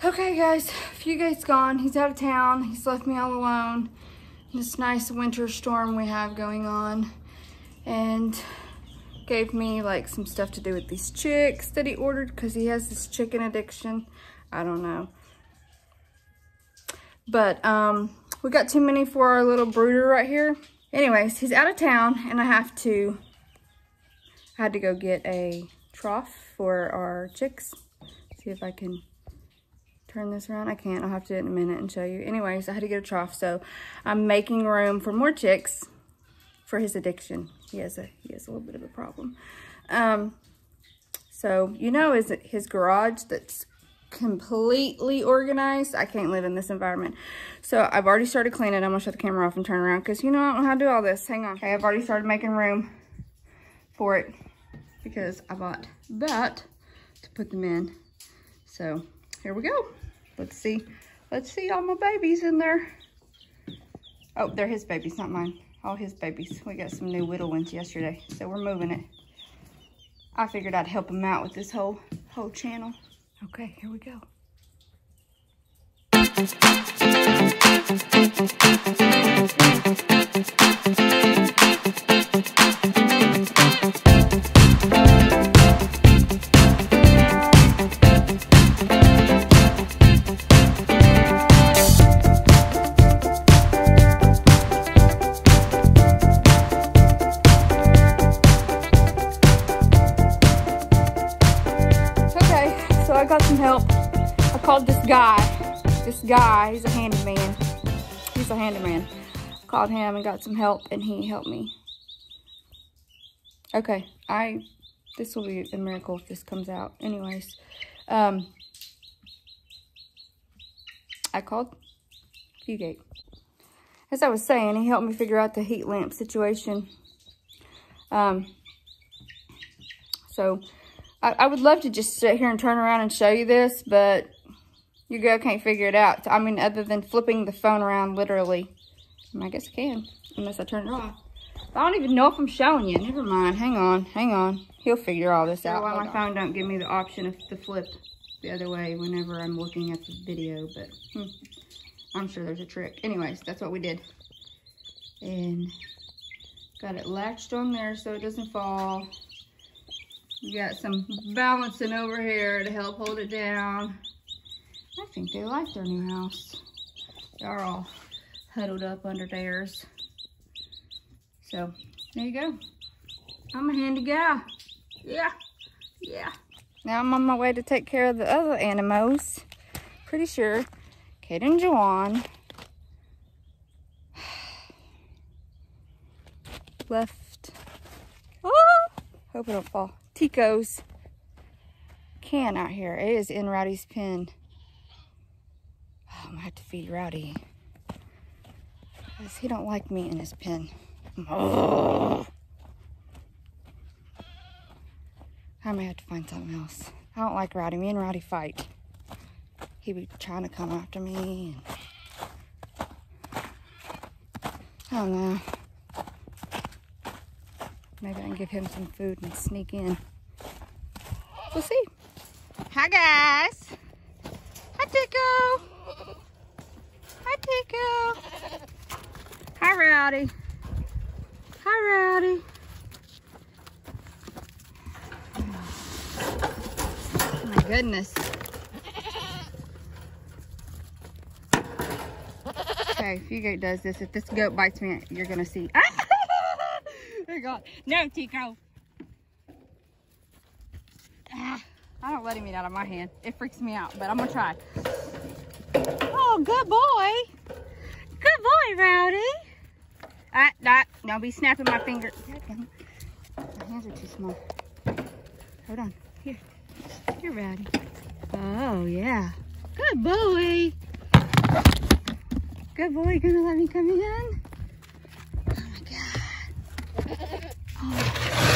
Okay guys, Fugate's gone. He's out of town. He's left me all alone in this nice winter storm we have going on, and gave me like some stuff to do with these chicks that he ordered because he has this chicken addiction. I don't know. But we got too many for our little brooder right here. Anyways, he's out of town and I had to go get a trough for our chicks. See if I can turn this around. I can't. I'll have to do it in a minute and show you. Anyways, I had to get a trough, so I'm making room for more chicks for his addiction. He has a little bit of a problem. So you know, is it his garage that's completely organized? I can't live in this environment. So I've already started cleaning. I'm gonna shut the camera off and turn around because you know I don't know how to do all this. Hang on. Okay, I've already started making room for it because I bought that to put them in. So here we go. Let's see all my babies in there. Oh, they're his babies, not mine. All his babies. We got some new little ones yesterday, so we're moving it. I figured I'd help him out with this whole channel. Okay, here we go. I got some help. I called this guy, he's a handyman. He's a handyman. Called him and got some help and he helped me. Okay, this will be a miracle if this comes out. Anyways, I called Fugate. As I was saying, he helped me figure out the heat lamp situation. So I would love to just sit here and turn around and show you this, but your girl can't figure it out. I mean, other than flipping the phone around literally. I guess I can, unless I turn it off. I don't even know if I'm showing you. Never mind. Hang on. He'll figure all this out. Why my phone don't give me the option of to flip the other way whenever I'm looking at the video, but I'm sure there's a trick. Anyways, that's what we did. And got it latched on there so it doesn't fall. You got some balancing over here to help hold it down. I think they like their new house. They're all huddled up under theirs. So, there you go. I'm a handy guy. Yeah. Now I'm on my way to take care of the other animals. Pretty sure Kate and Joanne left. Oh, hope it don't fall. Tico's can out here. It is in Rowdy's pen. Oh, I'm gonna have to feed Rowdy because he don't like me in his pen. Oh. I may have to find something else. I don't like Rowdy. Me and Rowdy fight. He be trying to come after me. I don't know. Maybe I can give him some food and sneak in. We'll see. Hi, guys. Hi, Tico. Hi, Tico. Hi, Rowdy. Hi, Rowdy. Oh, my goodness. Okay, if Fugate does this, if this goat bites me, you're going to see. Oh, God. No, Tico. I don't let him eat out of my hand. It freaks me out, but I'm going to try. Oh, good boy. Good boy, Rowdy. Don't be snapping my finger. My hands are too small. Hold on. Here, Rowdy. Oh, yeah. Good boy. Good boy. You gonna let me come in? Oh, my God. Oh.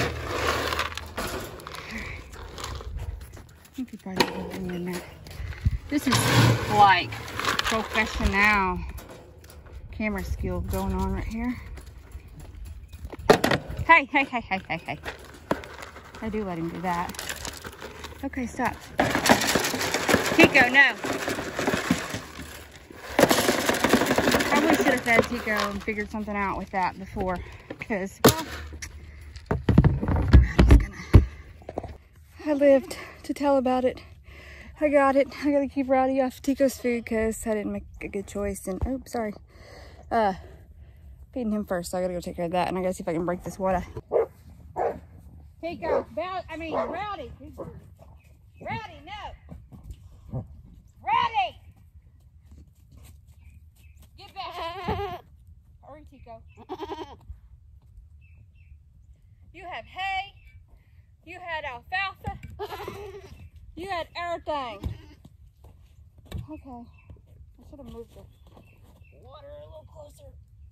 I think he probably didn't in there. This is like professional camera skill going on right here. Hey. I do let him do that. Okay, stop. Tico, no. said Tico and figured something out with that before. Because, well, I lived to tell about it. I got it. I gotta keep Rowdy off Tico's food because I didn't make a good choice. And, oh, sorry. Feeding him first, so I gotta go take care of that. And I gotta see if I can break this water. Tico, Rowdy. Rowdy, no. Rowdy! Get back. Hurry, Tico. You have hay. You had alfalfa. You had everything. Okay. I should have moved the water a little closer.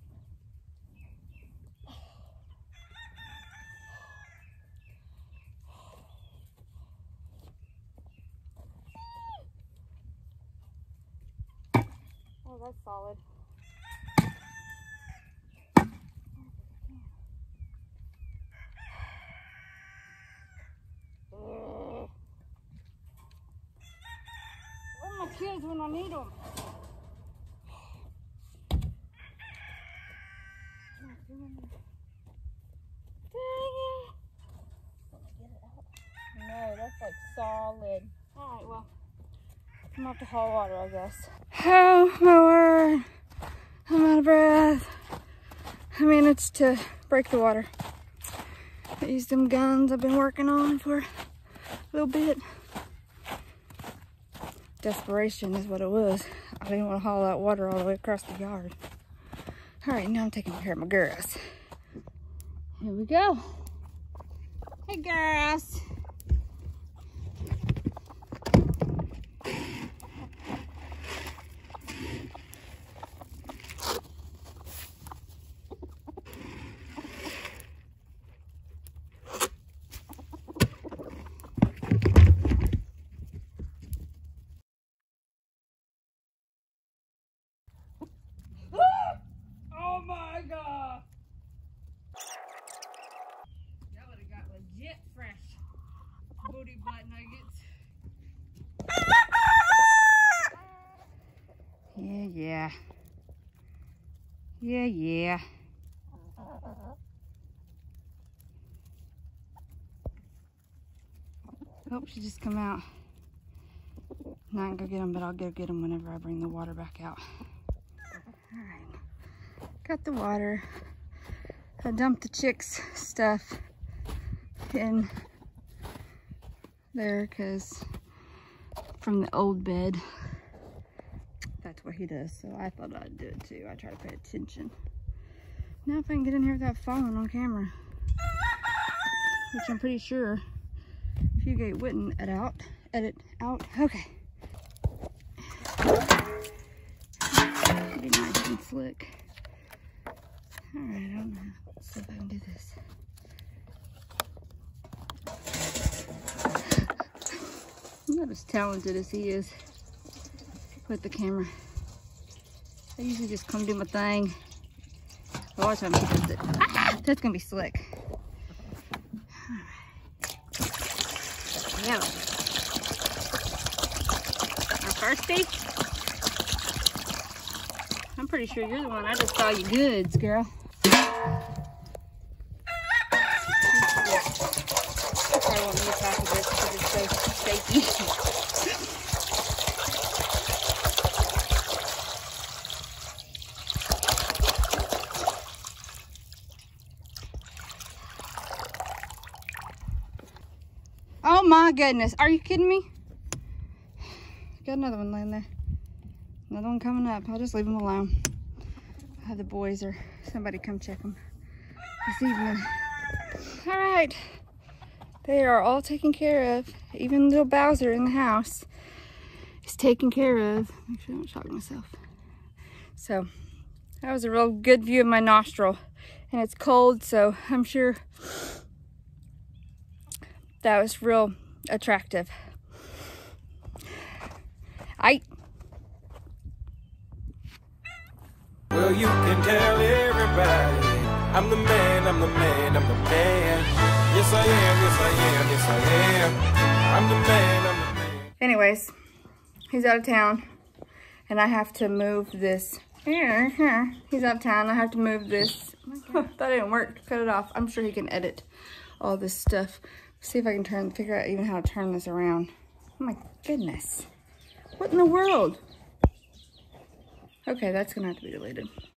Oh, that's solid. Where are my kids when I need them? Dang it. No, that's like solid. All right, well, I'm gonna have to haul water, I guess. Oh my word. I'm out of breath. I managed to break the water. I used them guns I've been working on for a little bit. Desperation is what it was. I didn't want to haul that water all the way across the yard. All right, now I'm taking care of my girls. Here we go. Hey, girls. Oh my God. That would have got legit fresh booty butt nuggets. Yeah. Oh, she just come out. Not gonna go get them, but I'll go get them whenever I bring the water back out. All right, got the water. I dumped the chicks' stuff in there because from the old bed, that's what he does. So I thought I'd do it too. I try to pay attention. Now if I can get in here without falling on camera, which I'm pretty sure Fugate wouldn't edit out. Okay. Be nice and slick. All right, I don't know. Let's see if I can do this. I'm not as talented as he is with the camera. I usually just come do my thing. I'll watch how he does it. Ah, that's gonna be slick. All right. Yeah. I'm thirsty. I'm pretty sure you're the one. I just saw your goods, girl. I probably won't use half of this because it's so shaky. Oh my goodness. Are you kidding me? Got another one laying there. Another one coming up. I'll just leave them alone. I'll have the boys or somebody come check them this evening. All right. They are all taken care of. Even little Bowser in the house is taken care of. Make sure I don't shock myself. So that was a real good view of my nostril. And it's cold, so I'm sure that was real attractive. Well, you can tell everybody I'm the man, I'm the man, I'm the man. Yes, I am, yes, I am, yes, I am. I'm the man, I'm the man. Anyways, he's out of town, and I have to move this Here. He's out of town. I have to move this. That didn't work. Cut it off. I'm sure he can edit all this stuff. See if I can figure out even how to turn this around. Oh my goodness. What in the world? Okay, that's gonna have to be deleted.